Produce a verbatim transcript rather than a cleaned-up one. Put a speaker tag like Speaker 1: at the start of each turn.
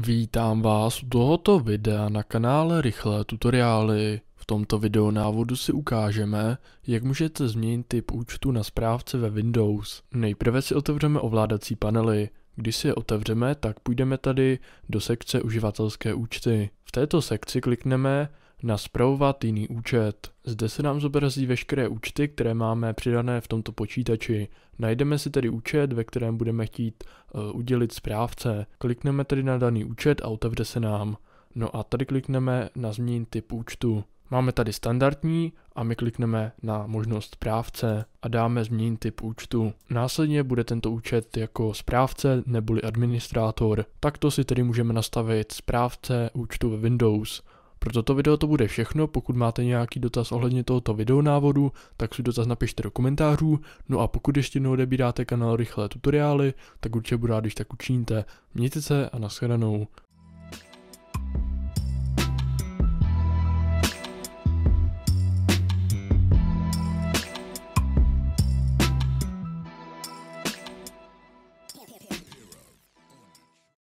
Speaker 1: Vítám vás u tohoto videa na kanále Rychlé tutoriály. V tomto videonávodu si ukážeme, jak můžete změnit typ účtu na správce ve Windows. Nejprve si otevřeme ovládací panely. Když si je otevřeme, tak půjdeme tady do sekce uživatelské účty. V této sekci klikneme na spravovat jiný účet. Zde se nám zobrazí veškeré účty, které máme přidané v tomto počítači. Najdeme si tedy účet, ve kterém budeme chtít uh, udělit správce. Klikneme tedy na daný účet a otevře se nám. No a tady klikneme na změnit typ účtu. Máme tady standardní a my klikneme na možnost správce a dáme změnit typ účtu. Následně bude tento účet jako správce neboli administrátor. Takto si tedy můžeme nastavit správce účtu ve Windows. Pro toto video to bude všechno. Pokud máte nějaký dotaz ohledně tohoto videonávodu, tak si dotaz napište do komentářů. No a pokud ještě neodebíráte kanál Rychlé tutoriály, tak určitě budu rád, když tak učiníte. Mějte se a nashledanou.